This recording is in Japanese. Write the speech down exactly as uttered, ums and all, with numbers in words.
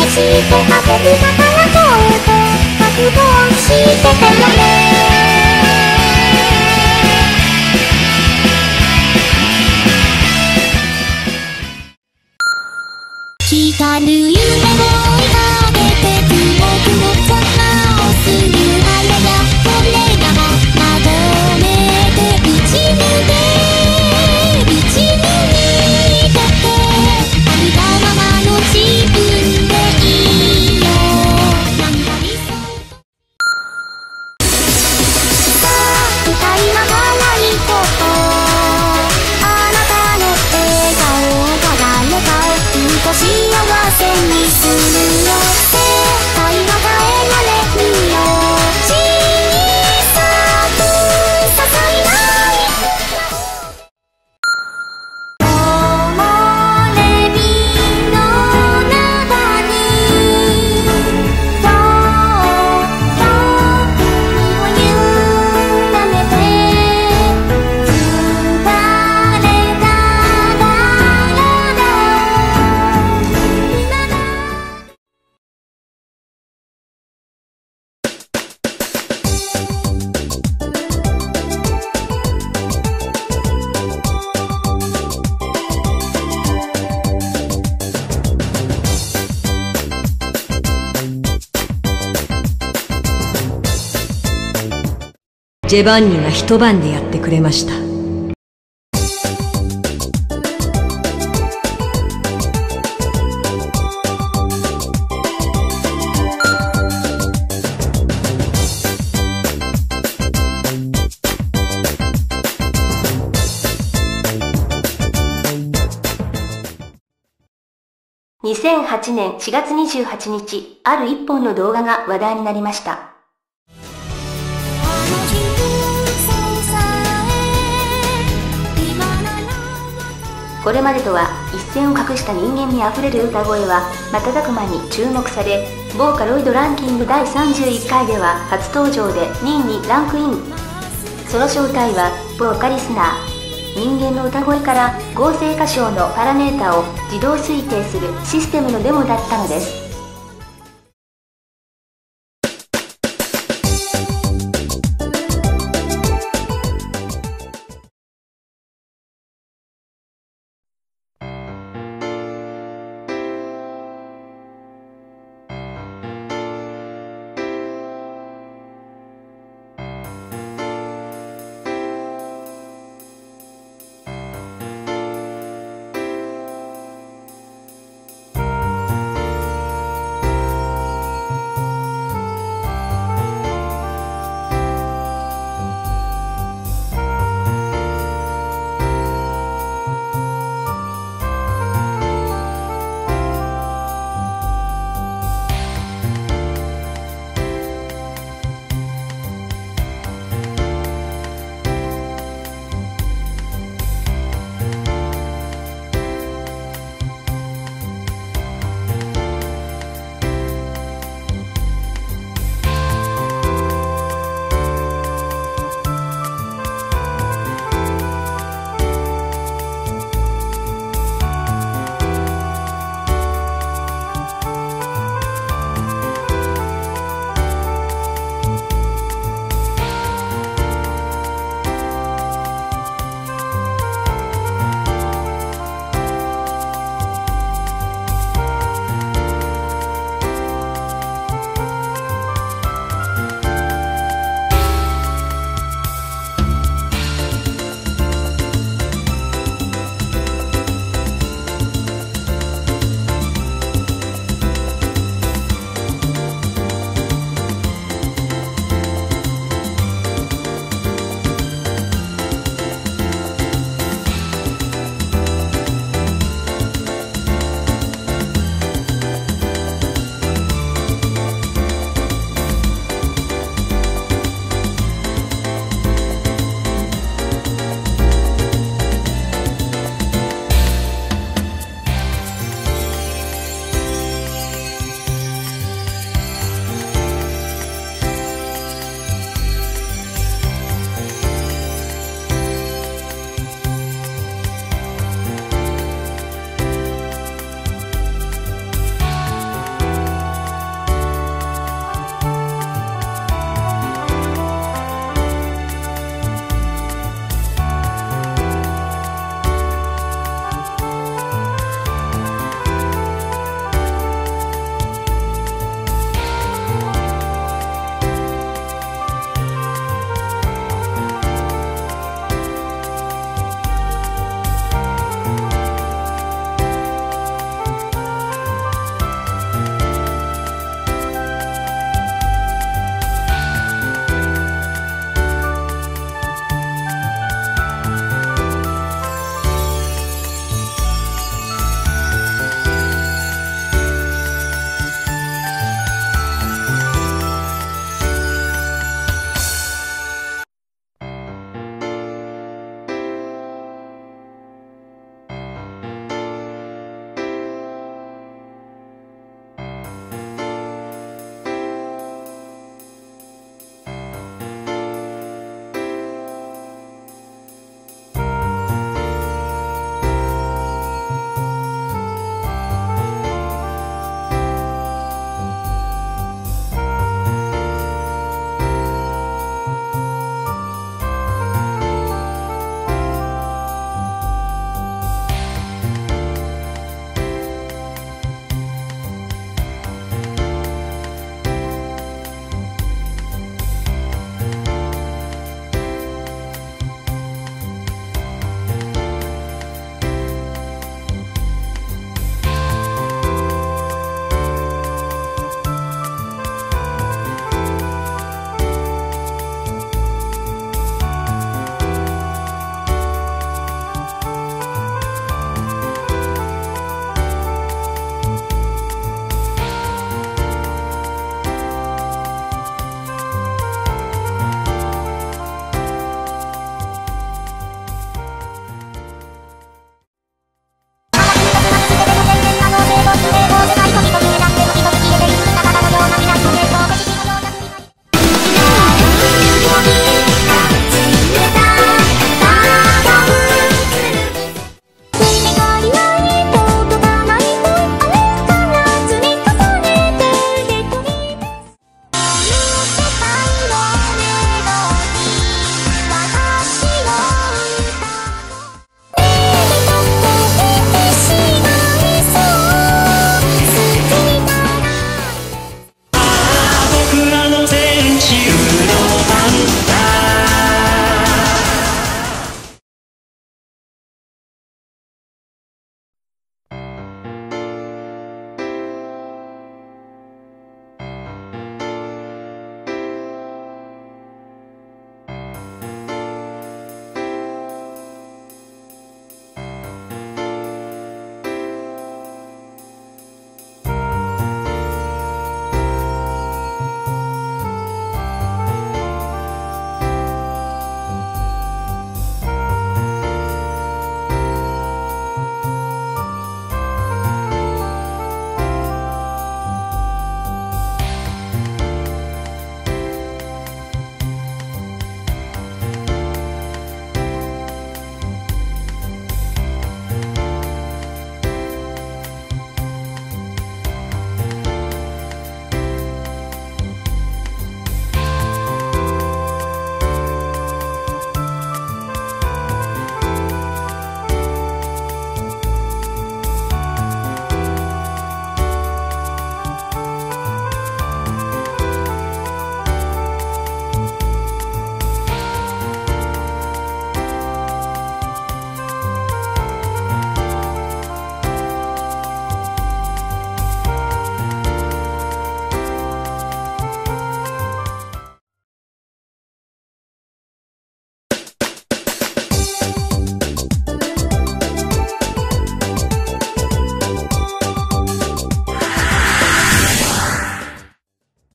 してあげるだからと覚悟してたよね。光る夢を追いかけてく僕の邪魔をするあれやこれがまとめて打ち抜け打ち抜いてってありたままの自分でいいよ。なんか理想さあ二人ながら一言あなたの笑顔が誰かを幸せにするよ。世界は変えられるよ。小さく些細な木漏れ日の中にそっと身を委ねて疲れた体ジェバンニが一晩でやってくれました。 にせんはちねんしがつにじゅうはちにち、ある一本の動画が話題になりました。これまでとは一線を画した人間味あふれる歌声は瞬く間に注目され、ボーカロイドランキングだいさんじゅういっかいでは初登場でにいにランクイン。その正体はボーカリスナー。人間の歌声から合成歌唱のパラメータを自動推定するシステムのデモだったのです。